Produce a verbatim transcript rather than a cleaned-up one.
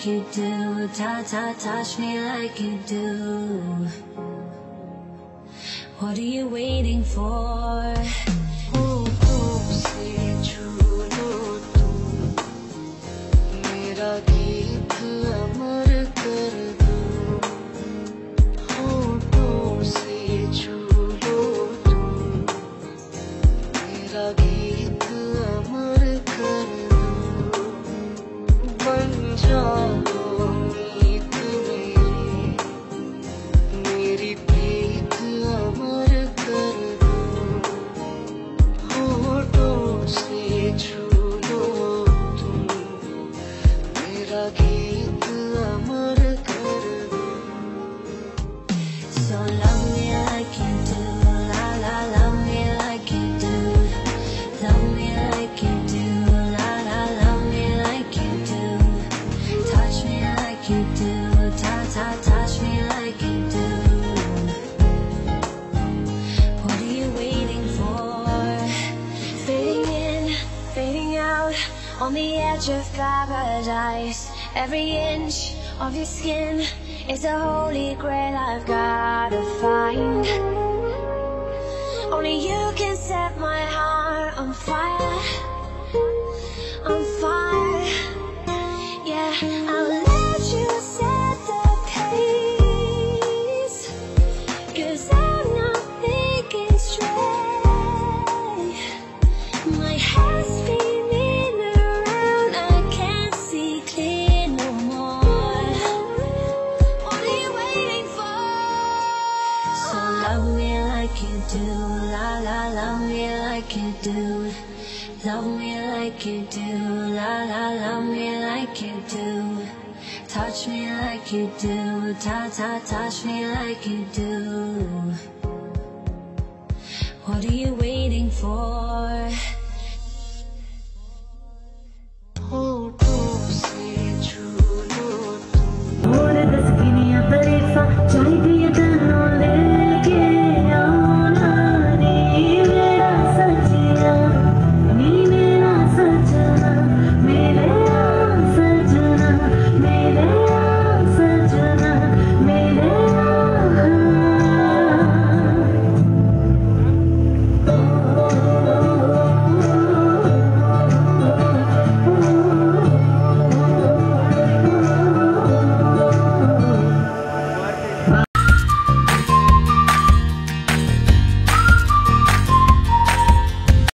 like you do. Ta ta touch me like you do. What are you waiting for? Oh, oh, se chulo tu, mera geet amar kar do. Oh, oh, se chulo tu, mera geet amar kar do. Ban jao meet meri, meri preet amar kar do. होठों से छू लो तुम, मेरा गीत अमर कर दो. So love me like you do, la la love me like you do, love me like you do, la la love me like you do, touch me like you do, ta ta touch me like you do. What are you waiting for? Fading in, fading out, on the edge of paradise. Every inch of your skin is a holy grail I've gotta find. Only you can set my heart on fire, on fire. Yeah, I'll let you set the pace, 'cause I'm not thinking straight. My head's spinning around, I can't see clear no more. What are you waiting for? So love me like you do, la la love me like you do, love me like you do, la la love me like you do, touch me like you do, ta ta touch me like you do.